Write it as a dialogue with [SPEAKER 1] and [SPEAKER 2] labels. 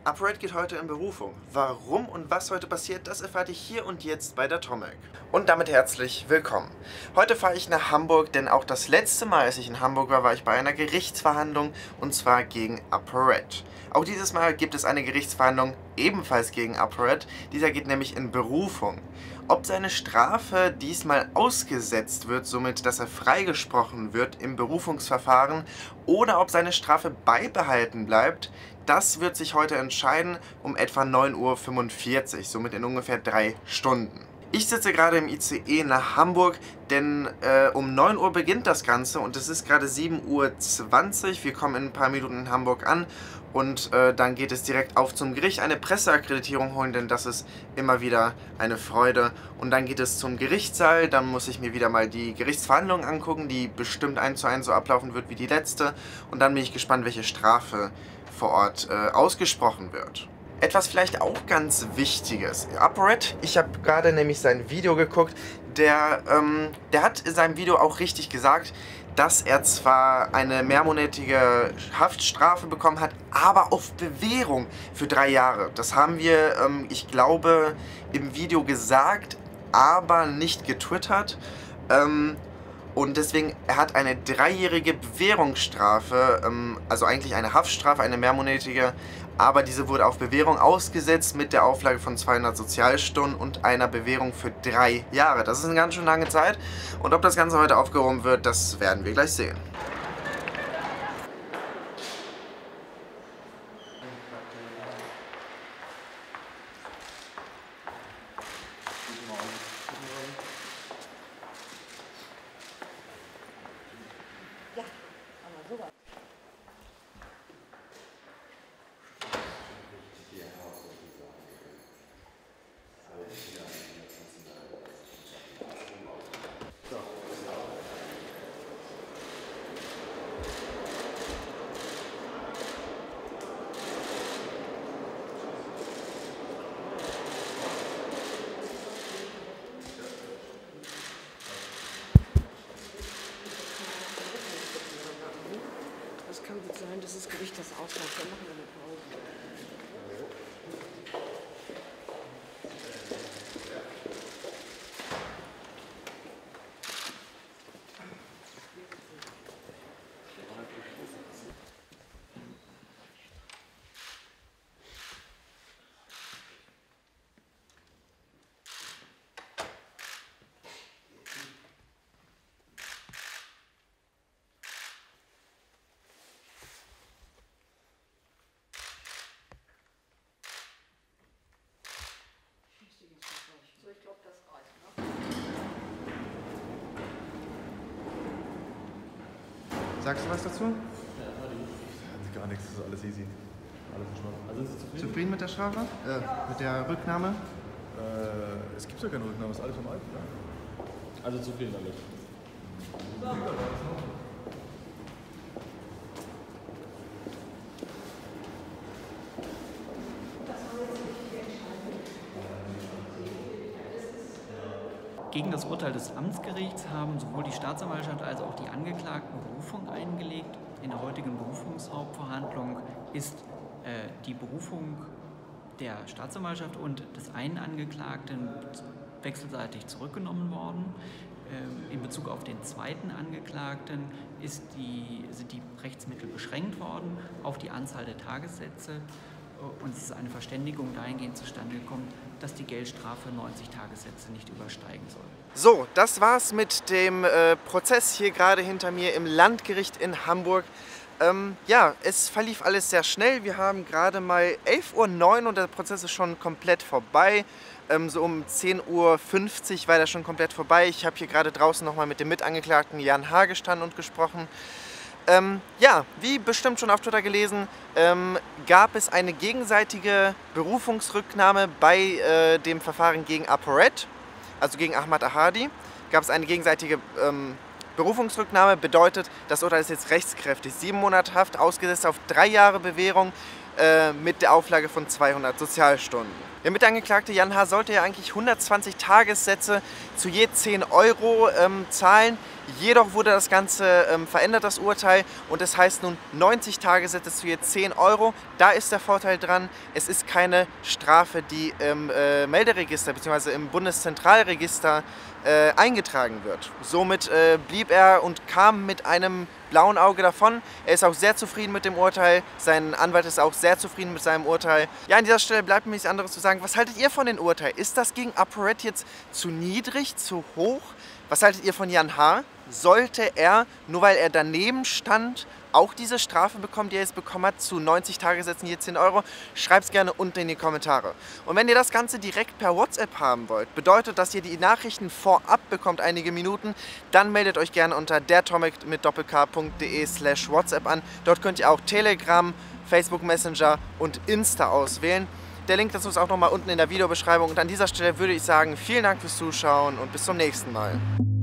[SPEAKER 1] ApoRed geht heute in Berufung. Warum und was heute passiert, das erfahrt ihr hier und jetzt bei der Tomek. Und damit herzlich willkommen. Heute fahre ich nach Hamburg, denn auch das letzte Mal, als ich in Hamburg war, war ich bei einer Gerichtsverhandlung und zwar gegen ApoRed. Auch dieses Mal gibt es eine Gerichtsverhandlung ebenfalls gegen ApoRed. Dieser geht nämlich in Berufung. Ob seine Strafe diesmal ausgesetzt wird, somit dass er freigesprochen wird im Berufungsverfahren, oder ob seine Strafe beibehalten bleibt, das wird sich heute entscheiden um etwa 9:45 Uhr, somit in ungefähr 3 Stunden. Ich sitze gerade im ICE nach Hamburg, denn um 9 Uhr beginnt das Ganze und es ist gerade 7:20 Uhr. Wir kommen in ein paar Minuten in Hamburg an und dann geht es direkt auf zum Gericht, eine Presseakkreditierung holen, denn das ist immer wieder eine Freude. Und dann geht es zum Gerichtssaal, dann muss ich mir wieder mal die Gerichtsverhandlung angucken, die bestimmt 1:1 so ablaufen wird wie die letzte. Und dann bin ich gespannt, welche Strafe vor Ort ausgesprochen wird. Etwas vielleicht auch ganz Wichtiges. ApoRed, ich habe gerade nämlich sein Video geguckt, der hat in seinem Video auch richtig gesagt, dass er zwar eine mehrmonatige Haftstrafe bekommen hat, aber auf Bewährung für 3 Jahre. Das haben wir, ich glaube, im Video gesagt, aber nicht getwittert. Und deswegen, er hat eine 3-jährige Bewährungsstrafe, also eigentlich eine Haftstrafe, eine mehrmonatige, aber diese wurde auf Bewährung ausgesetzt mit der Auflage von 200 Sozialstunden und einer Bewährung für 3 Jahre. Das ist eine ganz schön lange Zeit und ob das Ganze heute aufgehoben wird, das werden wir gleich sehen.
[SPEAKER 2] Es kann gut sein, dass das Gericht das ausmacht. Dann machen wir eine Pause. So, ich glaube, das reicht, ne?
[SPEAKER 1] Sagst du was dazu?
[SPEAKER 3] Gar nichts, das ist alles easy. Alles entspannt. Also sind Sie zufrieden?
[SPEAKER 1] Zufrieden mit der Strafe? Mit der Rücknahme?
[SPEAKER 3] Es gibt ja keine Rücknahme, es ist alles vom Alten. Ja?
[SPEAKER 4] Also zufrieden damit.
[SPEAKER 5] Gegen das Urteil des Amtsgerichts haben sowohl die Staatsanwaltschaft als auch die Angeklagten Berufung eingelegt. In der heutigen Berufungshauptverhandlung ist die Berufung der Staatsanwaltschaft und des einen Angeklagten wechselseitig zurückgenommen worden. In Bezug auf den zweiten Angeklagten sind die Rechtsmittel beschränkt worden auf die Anzahl der Tagessätze und es ist eine Verständigung dahingehend zustande gekommen, dass die Geldstrafe 90 Tagessätze nicht übersteigen soll.
[SPEAKER 1] So, das war's mit dem Prozess hier gerade hinter mir im Landgericht in Hamburg. Ja, es verlief alles sehr schnell. Wir haben gerade mal 11:09 Uhr und der Prozess ist schon komplett vorbei. So um 10:50 Uhr war der schon komplett vorbei. Ich habe hier gerade draußen nochmal mit dem Mitangeklagten Jan H. gestanden und gesprochen. Ja, wie bestimmt schon auf Twitter gelesen, gab es eine gegenseitige Berufungsrücknahme bei dem Verfahren gegen ApoRed, also gegen Ahmad Ahadi. Gab es eine gegenseitige Berufungsrücknahme, bedeutet, das Urteil ist jetzt rechtskräftig. 7 Monate Haft, ausgesetzt auf 3 Jahre Bewährung. mit der Auflage von 200 Sozialstunden. Der Mitangeklagte Jan H. sollte ja eigentlich 120 Tagessätze zu je 10 Euro zahlen. Jedoch wurde das Ganze verändert, das Urteil, und es heißt nun 90 Tagessätze zu je 10 Euro. Da ist der Vorteil dran, es ist keine Strafe, die im Melderegister bzw. im Bundeszentralregister eingetragen wird. Somit blieb er und kam mit einem blauen Auge davon. Er ist auch sehr zufrieden mit dem Urteil. Sein Anwalt ist auch sehr zufrieden mit seinem Urteil. Ja, an dieser Stelle bleibt mir nichts anderes zu sagen. Was haltet ihr von dem Urteil? Ist das gegen ApoRed jetzt zu niedrig, zu hoch? Was haltet ihr von Jan H.? Sollte er, nur weil er daneben stand, auch diese Strafe bekommen, die er jetzt bekommen hat, zu 90 Tagessätzen je 10 Euro? Schreibt es gerne unten in die Kommentare. Und wenn ihr das Ganze direkt per WhatsApp haben wollt, bedeutet, dass ihr die Nachrichten vorab bekommt, einige Minuten, dann meldet euch gerne unter dertomek mit doppelk.de/WhatsApp an. Dort könnt ihr auch Telegram, Facebook Messenger und Insta auswählen. Der Link dazu ist auch nochmal unten in der Videobeschreibung. Und an dieser Stelle würde ich sagen, vielen Dank fürs Zuschauen und bis zum nächsten Mal.